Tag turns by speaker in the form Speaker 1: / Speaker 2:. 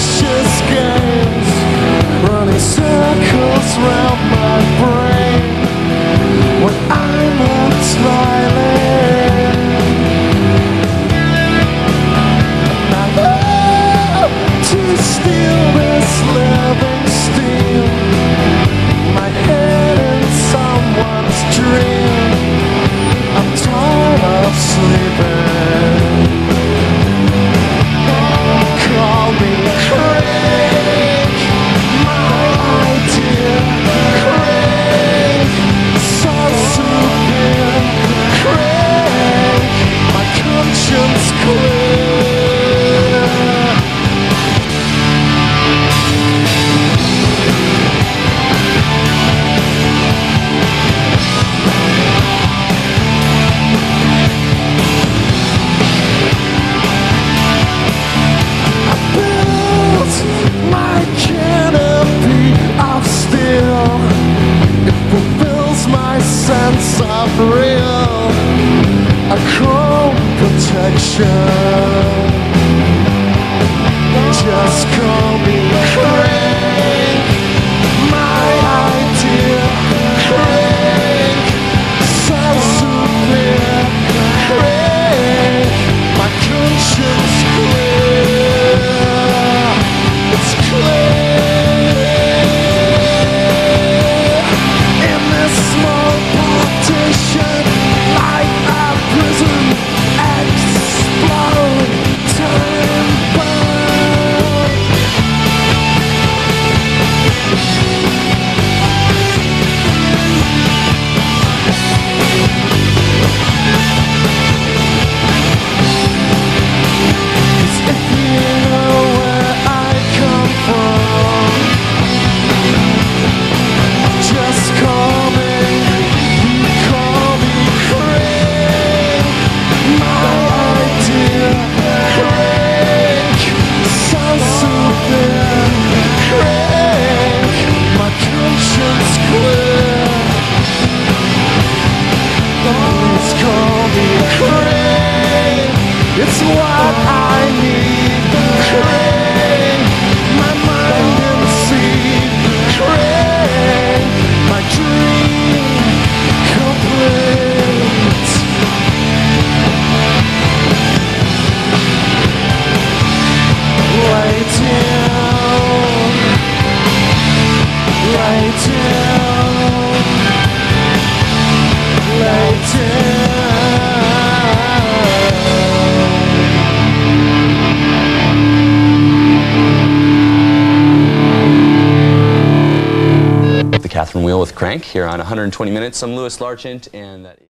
Speaker 1: vicious games, running circles round my brain when I'm left smiling. And I love to steal this living steel, my head in someone's dream. I'm tired of sleeping. Call me Craig, my idea. Craig, so super. Craig, my conscience clear. My canopy of steel, it fulfills my sense of real, a chrome protection. Just call me Craig, my idea. Craig, so super. Craig, my conscience clear. It's clear in this small partition, like a prison, explode, time bomb. Cause if you know where I come from, just call me, you call me Craig, my idea. Craig, so super. Craig, my conscience clear. Please call me Craig, it's what I need. Craig, my mind in the sea. Craig, my dream complete. Lay down, lay down, lay
Speaker 2: The Catherine Wheel with Crank here on 120 Minutes. I'm Louis Largent, and that